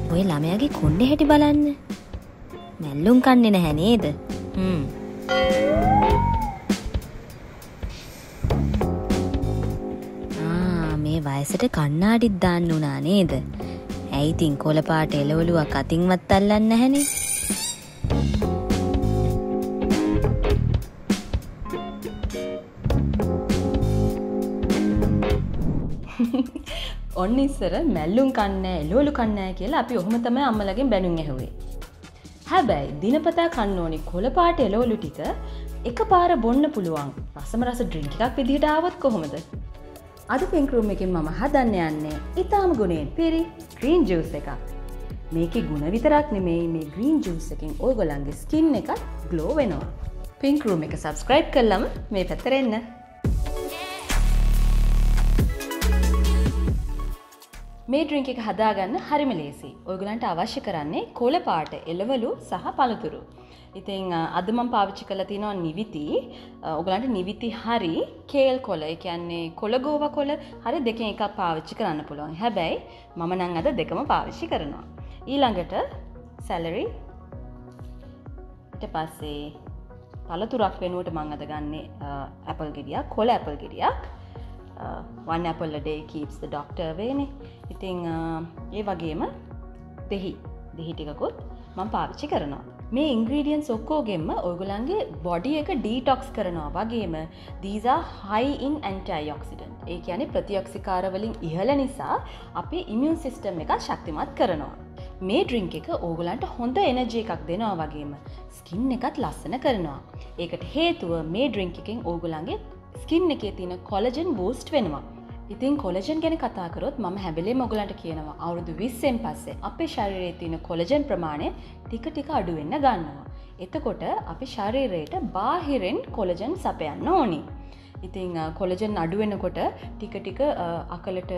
ඔය ළමයාගේ කොණ්ඩේ හැටි බලන්න. මැල්ලුම් කන්නේ නැහැ නේද? මේ වයසට කණ්ණාඩිත් දාන්න උනා නේද? ඇයි ඉතින් කොළ පාට එළවලුවක් අතින්වත් අල්ලන්නේ නැහනේ? ඔන්න ඉස්සර මැල්ලුම් කන්නේ එළවලු කන්නේ කියලා අපි ඔහොම තමයි අම්මලගෙන් බැනුම් ඇහුවේ. හැබැයි දිනපතා කන්න ඕනි කොළ පාට එළවලු ටික එකපාර බොන්න පුළුවන් රසම රස ඩ්‍රින්ක් එකක් විදිහට ආවොත් කොහොමද? අද පින්ක් රූම් එකෙන් මම හදන්න යන්නේ ඊටාම ගුණයෙන් පිරි ග්‍රීන් ජූස් එකක්. මේකේ ගුණ විතරක් නෙමෙයි මේ ග්‍රීන් ජූස් එකෙන් ඔයගොල්ලන්ගේ ස්කින් එක ග්ලෝ වෙනවා. පින්ක් රූම් එක සබ්ස්ක්‍රයිබ් කළාම මේ පැත්තට එන්න. මේ ඩ්‍රින්ක් එක හදාගන්න හරිම ලේසි. ඔයගලන්ට අවශ්‍ය කරන්නේ කොළ පාට එළවලු සහ පළතුරු. ඉතින් අද මම පාවිච්චි කරලා තියෙනවා නිවිති. ඔයගලන්ට නිවිති හරි කේල් කොළ, ඒ කියන්නේ කොළ ගෝවා කොළ හරි දෙකෙන් එකක් පාවිච්චි කරන්න පුළුවන්. හැබැයි මම නම් අද දෙකම පාවිච්චි කරනවා. ඊළඟට සැලරි, ඊට පස්සේ පළතුරක් වෙනුවට මම අද ගන්නේ ඇපල් ගෙඩියක්, කොළ ඇපල් ගෙඩියක්. one apple a day keeps the doctor away නේ. ඉතින් ඒ වගේම දෙහි ටිකකුත් මම පාවිච්චි කරනවා. මේ ingredients ඔක්කොගෙම ඔයගොල්ලන්ගේ body එක detox කරනවා. වගේම these are high in antioxidant. ඒ කියන්නේ ප්‍රතිඔක්සිකාර වලින් ඉහළ නිසා අපේ immune system එක ශක්තිමත් කරනවා. මේ drink එක ඔයගොල්ලන්ට හොඳ energy එකක් දෙනවා වගේම skin එකත් ලස්සන කරනවා. ඒකට හේතුව මේ drink එකෙන් ඔයගොල්ලන්ගේ ස්කින් එකේ තියෙන කොලජන් බූස්ට් වෙනවා. ඉතින් කොලජන් ගැන කතා කරොත් මම හැබැයි ඔයගලන්ට කියනවා අවුරුදු 20න් පස්සේ අපේ ශරීරයේ තියෙන කොලජන් ප්‍රමාණය ටික ටික අඩු වෙන්න ගන්නවා. එතකොට අපේ ශරීරයට බාහිරින් කොලජන් සපයන්න ඕනි. ඉතින් කොලජන් අඩු වෙනකොට ටික ටික අකලට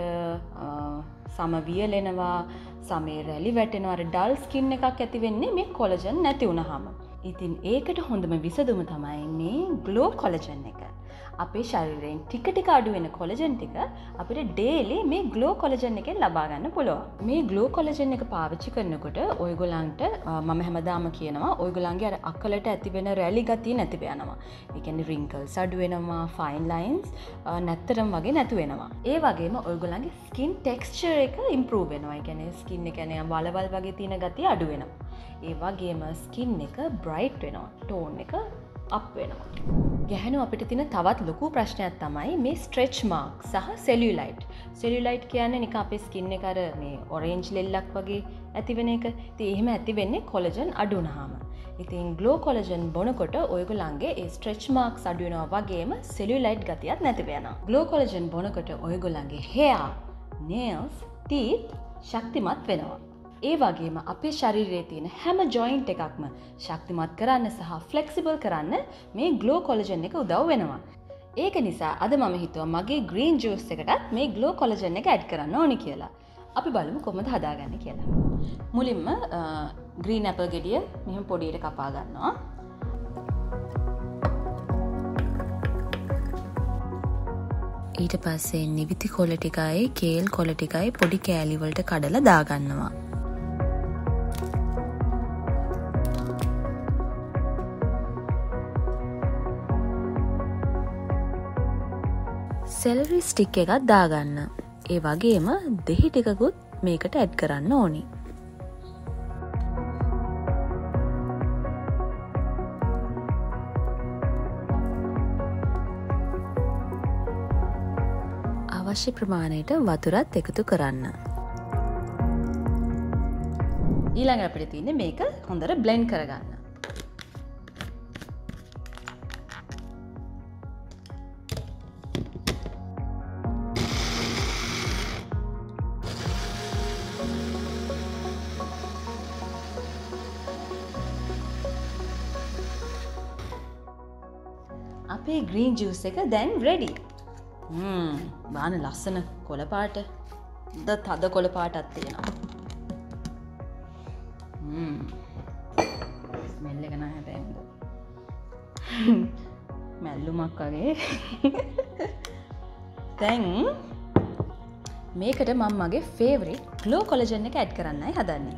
සම වියලෙනවා, සමේ රැලි වැටෙනවා. අර ඩල් ස්කින් එකක් ඇති වෙන්නේ මේ කොලජන් නැති වුනහම. ඉතින් ඒකට හොඳම විසඳුම තමයි මේ ග්ලෝ කොලජන් එක. අපේ ශරීරයෙන් ටික ටික අඩු වෙන කොලජන් ටික අපිට ඩේලි මේ ග්ලෝ කොලජන් එකෙන් ලබා ගන්න පුළුවන්. මේ ග්ලෝ කොලජන් එක පාවිච්චි කරනකොට ඔයගොල්ලන්ට මම හැමදාම කියනවා ඔයගොල්ලන්ගේ අර අකලට ඇති වෙන රැලි ගතිය නැති වෙනවා. ඒ කියන්නේ wrinkles අඩු වෙනවා, fine lines නැත්තරම් වගේ නැතු වෙනවා. ඒ වගේම ඔයගොල්ලන්ගේ skin texture එක improve වෙනවා. ඒ කියන්නේ skin එක කියන්නේ වලවල් වගේ තියෙන ගතිය අඩු වෙනවා. ඒ වගේම skin එක bright වෙනවා. tone එක අප් වෙනවා. ගැහැණු අපිට තියෙන තවත් ලොකු ප්‍රශ්නයක් තමයි මේ ස්ට්‍රෙච් මාර්ක් සහ සෙලියුලයිට්. සෙලියුලයිට් කියන්නේ නිකන් අපේ ස්කින් එක අර මේ ඔරෙන්ජ් ලෙල්ලක් වගේ ඇති වෙන එක. ඉතින් එහෙම ඇති වෙන්නේ කොලජන් අඩු වුනහම. ඉතින් ග්ලෝ කොලජන් බොනකොට ඔයගොල්ලන්ගේ ඒ ස්ට්‍රෙච් මාර්ක්ස් අඩු වෙනවා වගේම සෙලියුලයිට් ගතියත් නැති වෙනවා. ග්ලෝ කොලජන් බොනකොට ඔයගොල්ලන්ගේ hair, nails, teeth ශක්තිමත් වෙනවා. ඒ වගේම අපේ ශරීරයේ තියෙන හැම ජොයින්ට් එකක්ම ශක්තිමත් කරන්න සහ ෆ්ලෙක්සිබල් කරන්න මේ ග්ලෝ කොලජන් එක උදව් වෙනවා. ඒක නිසා අද මම හිතුවා මගේ ග්‍රීන් ජූස් එකටත් මේ ග්ලෝ කොලජන් එක ඇඩ් කරන්න ඕනි කියලා. අපි බලමු කොහොමද හදාගන්නේ කියලා. මුලින්ම ග්‍රීන් ඇපල් ගෙඩිය මෙහෙම පොඩියට කපා ගන්නවා. ඊට පස්සේ නිවිති කොළ ටිකයි කේල් කොළ ටිකයි පොඩි කෑලි වලට කඩලා දාගන්නවා. සෙලරි ස්ටික් එකක් දාගන්න. ඒ වගේම දෙහි ටිකකුත් මේකට ඇඩ් කරන්න ඕනි. අවශ්‍ය ප්‍රමාණයට වතුරත් එකතු කරන්න. ඊළඟට අපිට තියෙන්නේ මේක හොඳට බ්ලෙන්ඩ් කරගන්න. අපේ ග්‍රීන් ජූස් එක දැන් රෙඩි. බාන ලස්සන කොළ පාට. තද කොළ පාටක් තියෙනවා. ස්මෙල් එක නෑ හැබැයි. මැල්ලුමක් වගේ. දැන් මේකට මම මගේ ෆේවරිට් ග්ලෝ කොලජන් එක ඇඩ් කරන්නයි හදන්නේ.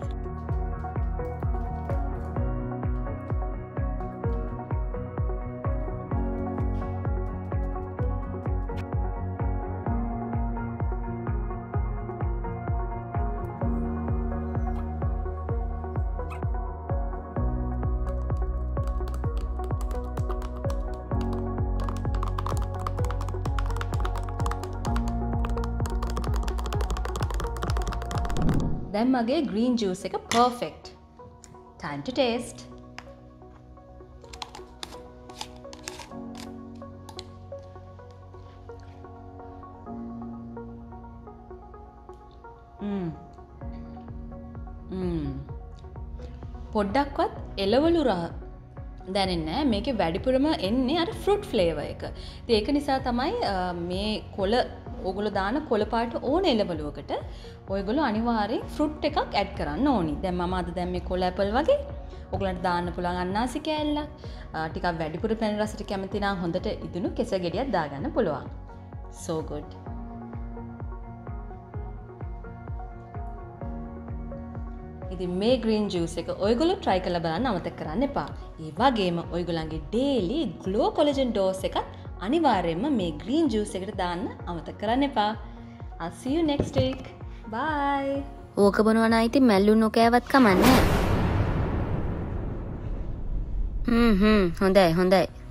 දැන් මගේ green juice එක perfect. Time to taste. පොඩ්ඩක්වත් එළවලු රහ දැනෙන්නේ නැහැ. මේකේ වැඩිපුරම එන්නේ අර fruit flavor එක. ඉතින් ඒක නිසා තමයි මේ කොළ ඔයගොල්ලෝ දාන කොළ පාට ඕන එළවලුවකට ඔයගොල්ලෝ අනිවාර්යෙන් ෆෘට් එකක් ඇඩ් කරන්න ඕනි. දැන් මම අද දැන් මේ කොළ ඇපල් වගේ ඔයගලන්ට දාන්න පුළුවන් අන්නාසි කෑල්ලක්. ටිකක් වැඩිපුර පැණි රසට කැමති නම් හොඳට ඉදුණු කෙසෙල් ගෙඩියක් දාගන්න පුළුවන්. So good. ඉතින් මේ green juice එක ඔයගොල්ලෝ try කරලා බලන්න අමතක කරන්න එපා. ඒ වගේම ඔයගොල්ලන්ගේ daily glow collagen dose එකත් අනිවාර්යයෙන්ම මේ green juice එකට දාන්න අමතක කරන්න එපා. I'll see you next week. Bye. ඕක බොනවා නම් ඉතින් මැල්ලු නොකෑවත් කමන්නේ. හොඳයි.